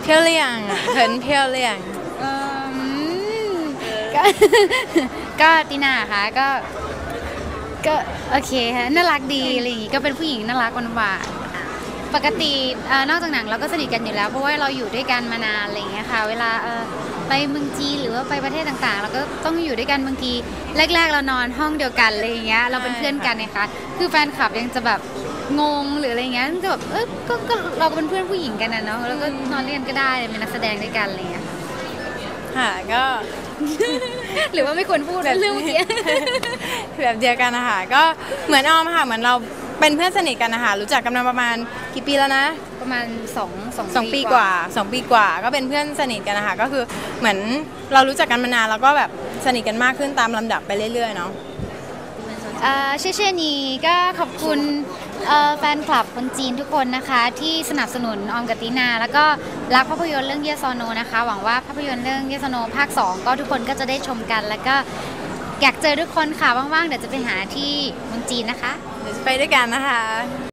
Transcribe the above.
漂亮啊很漂亮ก็ก็ตินาค่ะก็โอเคค่ะน่ารักดีอะไรอย่างงี้ก็เป็นผู้หญิงน่ารักหวานๆปกตินอกจากหนังเราก็สนิทกันอยู่แล้วเพราะว่าเราอยู่ด้วยกันมานานอะไรอย่างเงี้ยค่ะเวลาไปเมืองจีนหรือว่าไปประเทศต่างๆเราก็ต้องอยู่ด้วยกันบางทีแรกๆเรานอนห้องเดียวกันอะไรอย่างเงี้ยเราเป็นเพื่อนกันนะคะคือแฟนคลับยังจะแบบงงหรืออะไรเงี้ยจะแบบก็เราก็เป็นเพื่อนผู้หญิงกันนะเนาะแล้วก็นอนด้วยกันก็ได้เป็นนักแสดงด้วยกันอะไรอย่างเงี้ยค่ะก็หรือว่าไม่ควรพูดเรื่องเมื่อกี้แบบเดียวกันนะคะก็เหมือนออมค่ะเหมือนเราเป็นเพื่อนสนิทกันนะคะรู้จักกันมาประมาณกี่ปีแล้วนะประมาณ 2 ปีกว่า2 ปีกว่าก็เป็นเพื่อนสนิทกันนะคะก็คือเหมือนเรารู้จักกันมานานแล้วก็แบบสนิทกันมากขึ้นตามลำดับไปเรื่อยๆเนาะเช่ๆนี้ก็ขอบคุณแฟนคลับคนจีนทุกคนนะคะที่สนับสนุนออมกับตินาแล้วก็รักภาพยนตร์เรื่องเยซอโนนะคะหวังว่าภาพยนตร์เรื่องเยซอโนภาค 2ก็ทุกคนก็จะได้ชมกันแล้วก็อยากเจอทุกคนค่ะว่างๆเดี๋ยวจะไปหาที่เมืองจีนนะคะเดี๋ยวจะไปด้วยกันนะคะ